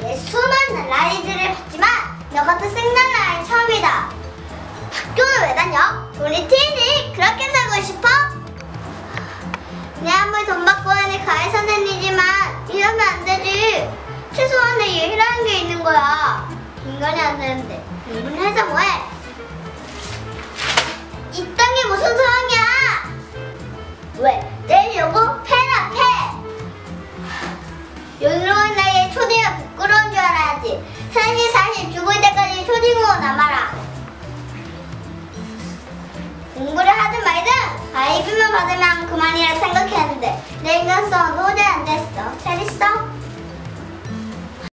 내 수많은 라이드를 봤지만 너 같은 생난 라이 처음이다. 학교는 왜 다녀? 우리 티니 그렇게 살고 싶어? 내 아무리 돈 받고 하니 가해사는 일이지만 이러면 안 되지. 최소한 내 예의라는 게 있는 거야. 인간이 안 되는데 공부를 해서 뭐해? 이딴 게 무슨 소용이야? 왜? 때리려고? 패라 패! 연로한 나이에 초딩은 부끄러운 줄 알아야지. 30, 40 죽을 때까지 초딩으로 남아라. 공부를 하든 말든 가입비만 받으면 그만이라 생각했는데 내 인간성은 도저히 안 됐어. 잘 있어?